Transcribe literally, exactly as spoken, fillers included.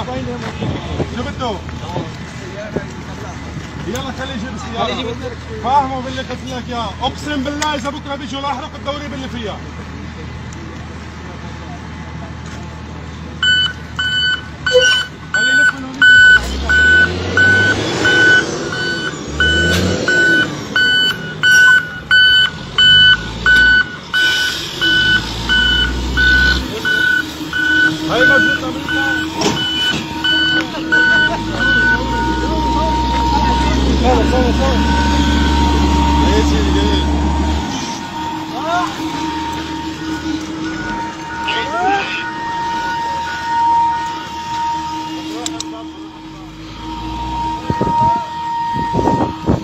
شو بده؟ يلا خليه يجيب السيارة. فاهمه باللي قلت لك اياه، اقسم بالله اذا بكره بيجوا لاحرق الدوري باللي فيها. خليه يلف من هونيك. هاي موجود امريكا. صور صور صور. ايه سيدي جاي. اه